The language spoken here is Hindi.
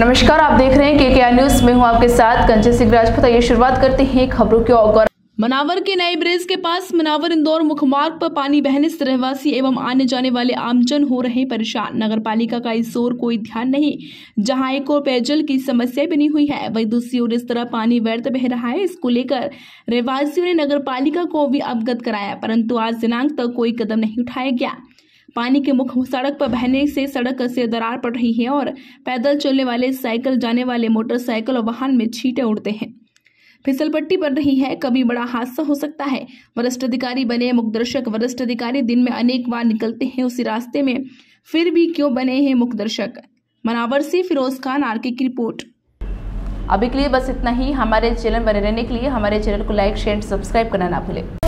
नमस्कार, आप देख रहे हैं केकेआर न्यूज में हूं आपके साथ कंचन सिंह राजपूत। आइए शुरुआत करते हैं खबरों की ओर। मनावर के नए ब्रिज के पास मनावर इंदौर मुख्य मार्ग पर पानी बहने से रहवासी एवं आने जाने वाले आमजन हो रहे परेशान। नगर पालिका का इस ओर कोई ध्यान नहीं। जहां एक ओर पेयजल की समस्या बनी हुई है, वहीं दूसरी ओर इस तरह पानी व्यर्थ बह रहा है। इसको लेकर रहवासियों ने नगर पालिका को भी अवगत कराया, परंतु आज दिनांक तक कोई कदम नहीं उठाया गया। पानी के मुख्य सड़क पर बहने से सड़क से दरार पड़ रही है और पैदल चलने वाले, साइकिल जाने वाले, मोटरसाइकिल और वाहन में छींटे उड़ते हैं। फिसल पट्टी बन रही है, कभी बड़ा हादसा हो सकता है। वरिष्ठ अधिकारी बने मुखदर्शक। वरिष्ठ अधिकारी दिन में अनेक बार निकलते हैं उसी रास्ते में, फिर भी क्यों बने हैं मुखदर्शक। मनावर से फिरोज खान, आरके की रिपोर्ट। अभी के लिए बस इतना ही। हमारे चैनल बने रहने के लिए हमारे चैनल को लाइक, शेयर, सब्सक्राइब करना ना भूलें।